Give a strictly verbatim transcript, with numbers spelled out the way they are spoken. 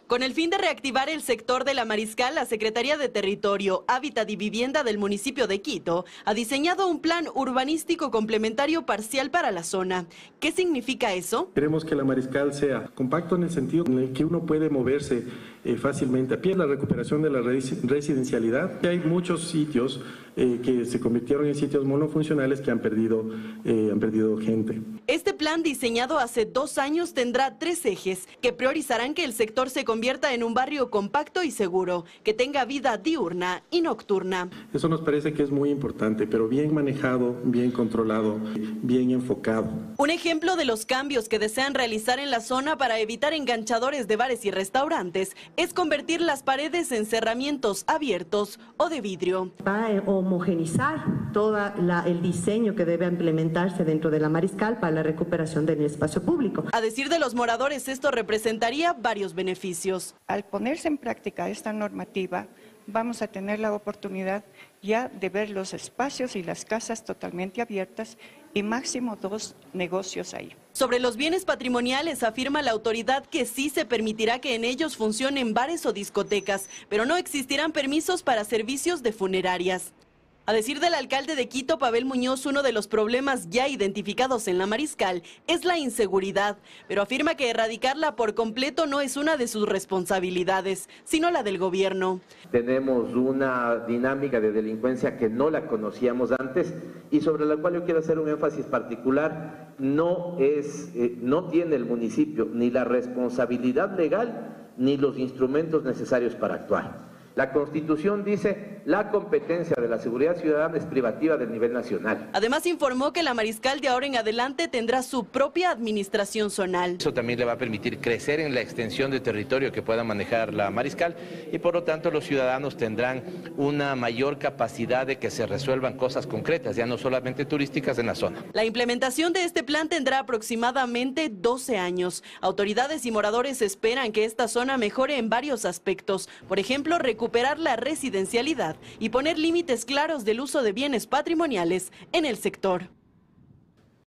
Con el fin de reactivar el sector de la Mariscal, la Secretaría de Territorio, Hábitat y Vivienda del municipio de Quito ha diseñado un plan urbanístico complementario parcial para la zona. ¿Qué significa eso? Queremos que la Mariscal sea compacto en el sentido en el que uno puede moverse eh, fácilmente a pie. La recuperación de la residencialidad. Hay muchos sitios eh, que se convirtieron en sitios monofuncionales que han perdido, eh, han perdido gente. Este plan, diseñado hace dos años, tendrá tres ejes que priorizarán que el sector se convierta en un barrio compacto y seguro, que tenga vida diurna y nocturna. Eso nos parece que es muy importante, pero bien manejado, bien controlado, bien enfocado. Un ejemplo de los cambios que desean realizar en la zona para evitar enganchadores de bares y restaurantes es convertir las paredes en cerramientos abiertos o de vidrio. Va a homogenizar todo el diseño que debe implementarse dentro de la Mariscal para la recuperación del espacio público. A decir de los moradores, esto representaría varios beneficios. Al ponerse en práctica esta normativa, vamos a tener la oportunidad ya de ver los espacios y las casas totalmente abiertas y máximo dos negocios ahí. Sobre los bienes patrimoniales, afirma la autoridad que sí se permitirá que en ellos funcionen bares o discotecas, pero no existirán permisos para servicios de funerarias. A decir del alcalde de Quito, Pavel Muñoz, uno de los problemas ya identificados en la Mariscal es la inseguridad, pero afirma que erradicarla por completo no es una de sus responsabilidades, sino la del gobierno. Tenemos una dinámica de delincuencia que no la conocíamos antes y sobre la cual yo quiero hacer un énfasis particular. No es, eh, no tiene el municipio ni la responsabilidad legal ni los instrumentos necesarios para actuar. La Constitución dice la competencia de la seguridad ciudadana es privativa del nivel nacional. Además informó que la Mariscal de ahora en adelante tendrá su propia administración zonal. Eso también le va a permitir crecer en la extensión de territorio que pueda manejar la Mariscal y por lo tanto los ciudadanos tendrán una mayor capacidad de que se resuelvan cosas concretas, ya no solamente turísticas en la zona. La implementación de este plan tendrá aproximadamente doce años. Autoridades y moradores esperan que esta zona mejore en varios aspectos. Por ejemplo, recuperar recuperar la residencialidad y poner límites claros del uso de bienes patrimoniales en el sector.